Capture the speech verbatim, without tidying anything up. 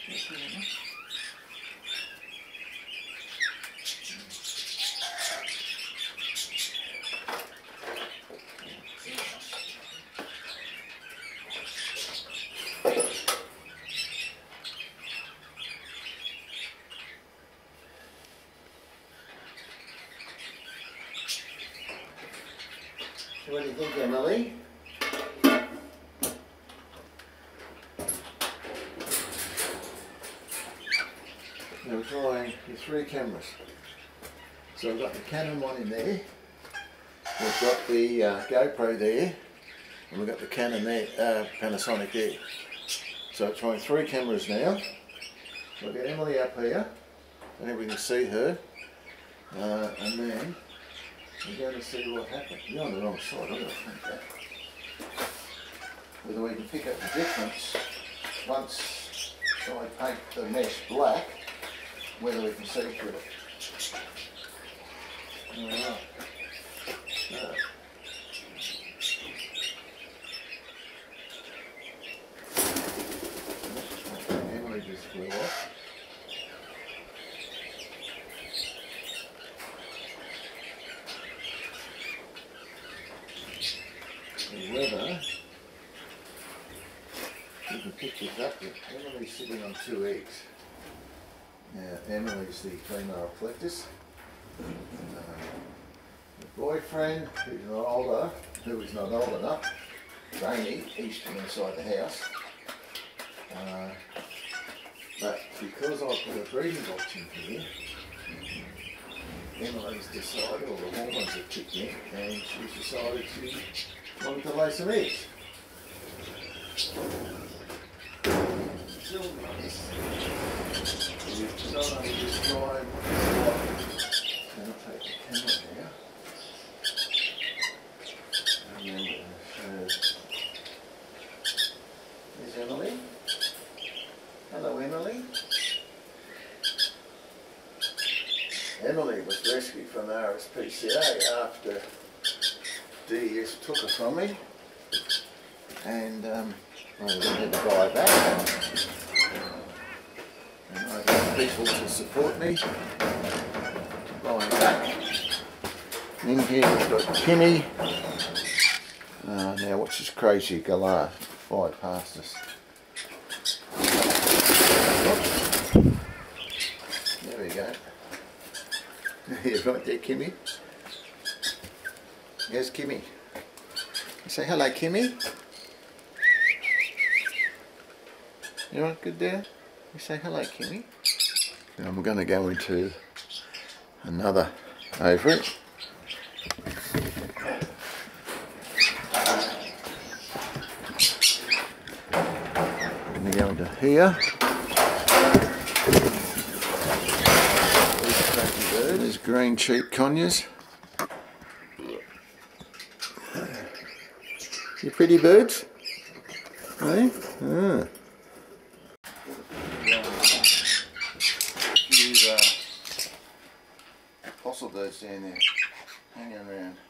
What do you think, Emily? Now we're trying the three cameras. So we've got the Canon one in there, we've got the uh, GoPro there, and we've got the Canon there, uh, Panasonic there. So we're trying three cameras now. We'll get Emily up here, and then we can see her, uh, and then we're going to see what happens. You're on the wrong side, I don't think that. Whether we can pick up the difference once I paint the mesh black, whether we can see through it. Alright. So. Emily just flew off. The weather, you can pick this up, Emily's sitting on two eggs. Now Emily's the female collectors. Uh, the boyfriend, who's not older, who is not old enough, Rainy, he's from inside the house. Uh, but because I put a breeding box in here, Emily's decided, or the hormones have kicked in, and she's decided she wanted to lay some eggs. Still nice. You've not only described I'm going to take the camera now. And then we'll show. There's Emily. Hello, Emily. Emily was rescued from R S P C A after D S took her from me, and um, I was going to buy her back. And I got people to support me buying back. In here we've got Kimmy. Uh, now watch this crazy galah fly past us. There we go. You're right there, Kimmy. Here's Kimmy. Say hello, Kimmy. You right good there? You say hello, Kimmy. Now we're going to go into another aviary. I'm going to go into here. There's green cheap conures. You pretty birds? Hey? Ah. Few uh, fossil birds down there hanging around.